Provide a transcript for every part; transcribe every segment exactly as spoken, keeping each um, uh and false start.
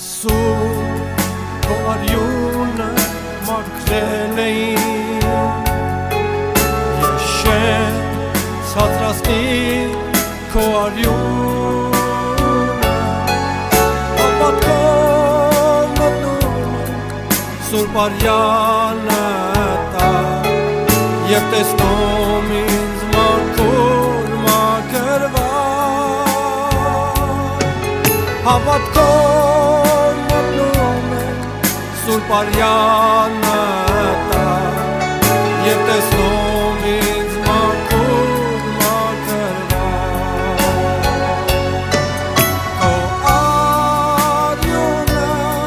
Սուր քո արյունը մաքրել էին, ես շեն ցածրացնի քո արյունը, ապատքով մտնում Սուրբ Արյանը տակ, և տեսնում ինձ մաքուր մաքրված, հավատքով մտնում եմ Սուրբ Արյանը տակ, և տեսնում ինձ մաքուր մաքրված, քո արյունը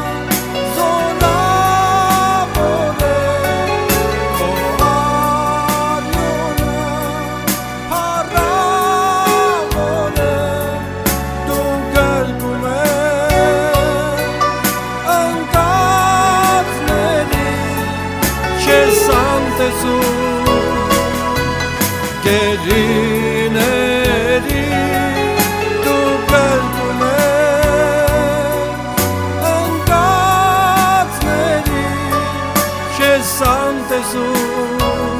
զորավոր է, քո արյունը փառավոր է, դու գրկում ես ընկածների, չես անտեսում գերիների, դու գրկում ես ընկածների, չես անտեսում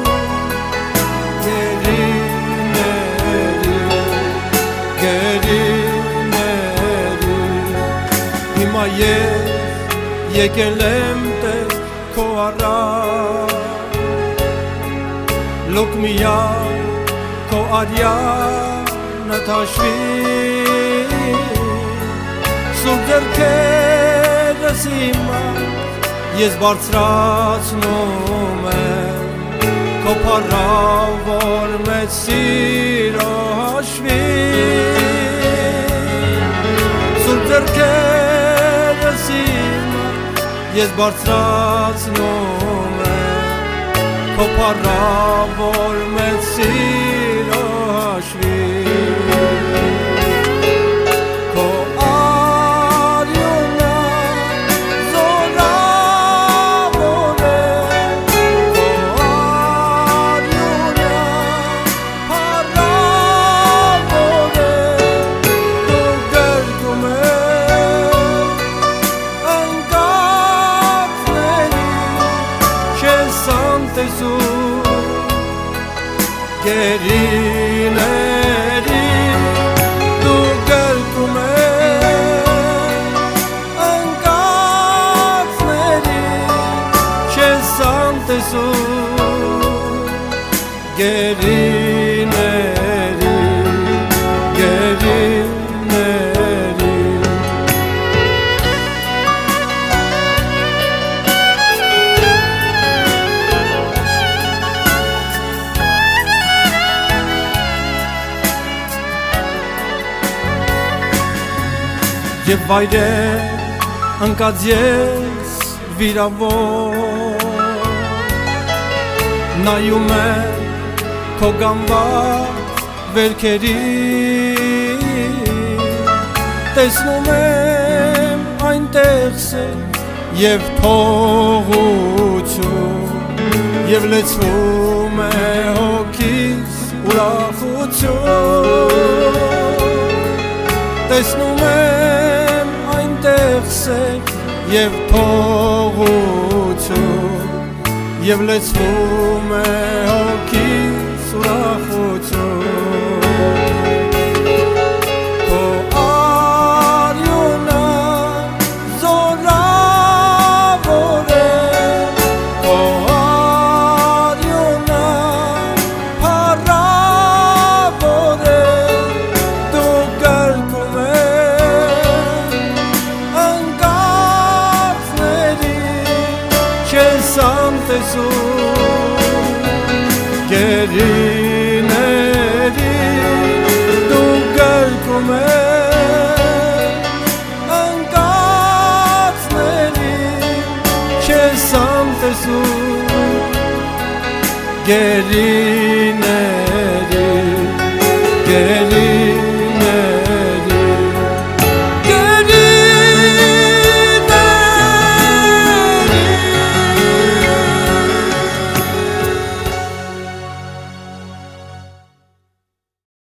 գերիների, գերիների, հիմա ես եկել եմ Տեր քո առաջ, լոկ միակ քո արյանը թաշվի, սուրբ ձեռքերս հիմա ես բարձրացնում եմ քո փառավոր մեծ սիրո հաշվին, սուրբ ձեռքերս հիմա ես բարձրացնում եմ քո փառավոր մեծ սիրո հաշվին, քո արյունը զորավոր է, քո արյունը փառավոր է, դու գրկում ես ընկածների, չես անտեսում գերիների, դու գրկում ես ընկածների, չես անտեսում գերիների, գերիների, և վայրեր ընկած ես վիրավոր, նայում եմ քո գամբակ վերքերին, տեսնում եմ այնտեղ սեր և թողություն, և լեցվում է հոգիս ուրախություն, տեսնում եմ այնտեղ սեր և թողություն, և լեցվում է հոգիս ուրախություն, քո արյունը զորավոր է, քո արյունը փառավոր է, դու գրկում ես ընկածների, չես անտեսում գերիների, դու գրկում ես ընկածների, չես անտեսում գերիների,